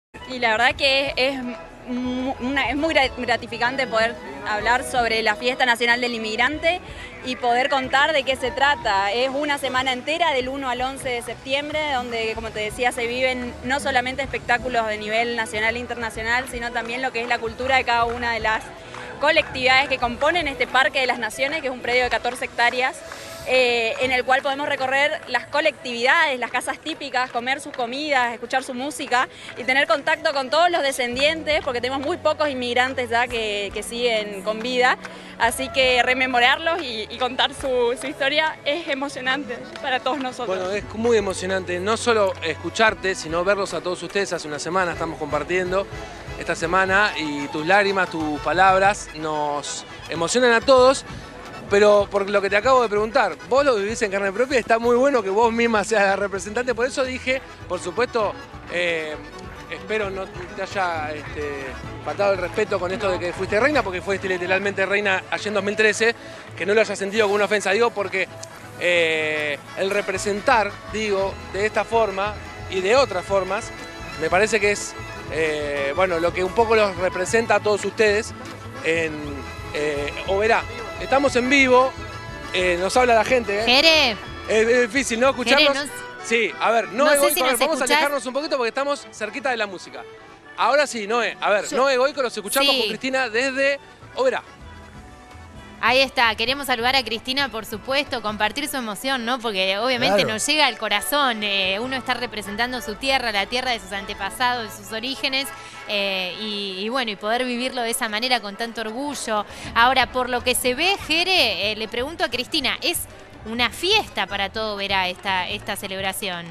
Y la verdad que es muy gratificante poder hablar sobre la Fiesta Nacional del Inmigrante y poder contar de qué se trata. Es una semana entera del 1 al 11 de septiembre, donde, como te decía, se viven no solamente espectáculos de nivel nacional e internacional, sino también lo que es la cultura de cada una de las colectividades que componen este Parque de las Naciones, que es un predio de 14 hectáreas, en el cual podemos recorrer las colectividades, las casas típicas, comer sus comidas, escuchar su música y tener contacto con todos los descendientes, porque tenemos muy pocos inmigrantes ya que siguen con vida, así que rememorarlos y contar su historia es emocionante para todos nosotros. Bueno, es muy emocionante no solo escucharte, sino verlos a todos ustedes. Hace una semana estamos compartiendo esta semana y tus lágrimas, tus palabras nos emocionan a todos. Pero por lo que te acabo de preguntar, vos lo vivís en carne propia, está muy bueno que vos misma seas la representante, por eso dije, por supuesto, espero no te haya faltado el respeto con esto de que fuiste reina, porque fuiste literalmente reina allá en 2013, que no lo hayas sentido como una ofensa, digo, porque el representar, digo, de esta forma y de otras formas, me parece que es, bueno, lo que un poco los representa a todos ustedes en Oberá. Estamos en vivo, nos habla la gente. Jere. Es difícil, ¿no? Escucharnos. Jere, Sí, a ver, no Noé sé si Goico, nos vamos a escuchás. alejarnos un poquito porque estamos cerquita de la música. Ahora sí, Noé, a ver, Noé Goico, los escuchamos Sí. con Cristina desde Oberá. Ahí está, queremos saludar a Cristina, por supuesto, compartir su emoción, ¿no? Porque obviamente Claro. nos llega al corazón, uno está representando su tierra, la tierra de sus antepasados, de sus orígenes, y bueno, y poder vivirlo de esa manera con tanto orgullo. Ahora, por lo que se ve, Jere, le pregunto a Cristina, ¿es una fiesta para todo Oberá esta celebración?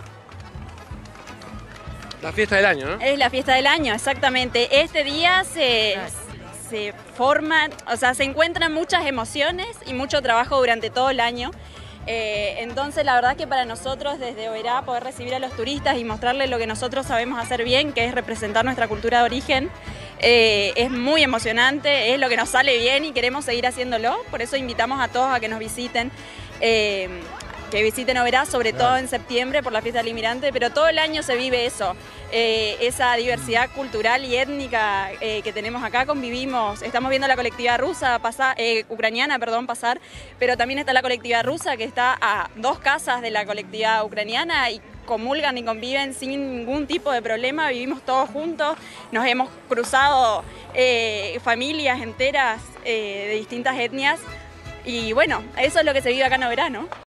La fiesta del año, ¿no? Es la fiesta del año, exactamente. Este día se forman, o sea, se encuentran muchas emociones y mucho trabajo durante todo el año. Entonces, la verdad que para nosotros desde Oberá poder recibir a los turistas y mostrarles lo que nosotros sabemos hacer bien, que es representar nuestra cultura de origen, es muy emocionante, es lo que nos sale bien y queremos seguir haciéndolo. Por eso invitamos a todos a que nos visiten. Que visiten Oberá, sobre todo en septiembre por la fiesta del inmigrante, pero todo el año se vive eso, esa diversidad cultural y étnica que tenemos acá, convivimos, estamos viendo la colectividad rusa ucraniana pasar, pero también está la colectividad rusa que está a 2 casas de la colectividad ucraniana y comulgan y conviven sin ningún tipo de problema, vivimos todos juntos, nos hemos cruzado familias enteras de distintas etnias y bueno, eso es lo que se vive acá en Oberá, ¿no?